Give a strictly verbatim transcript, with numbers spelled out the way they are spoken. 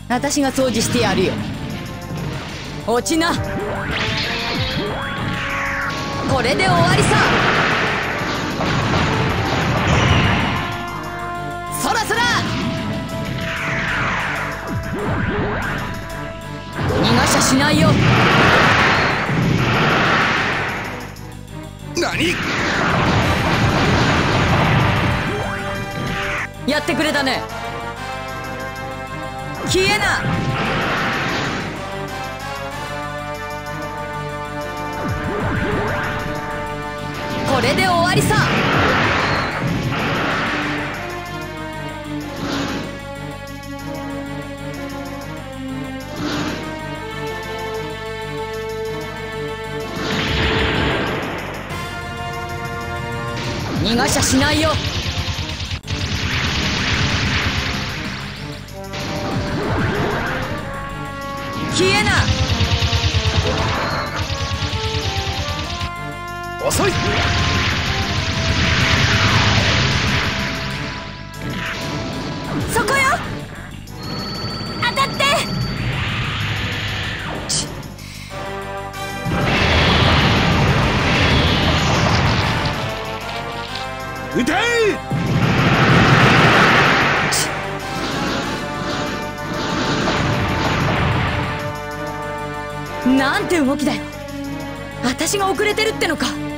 私が掃除してやるよ。落ちな。これで終わりさ。そらそら逃がしゃしないよ。 何？ やってくれたね。消えな。これで終わりさ。逃がしゃしないよ。消えな。 遅い。 そこよ。当たって。 撃てー。 なんて動きだよ。私が遅れてるってのか。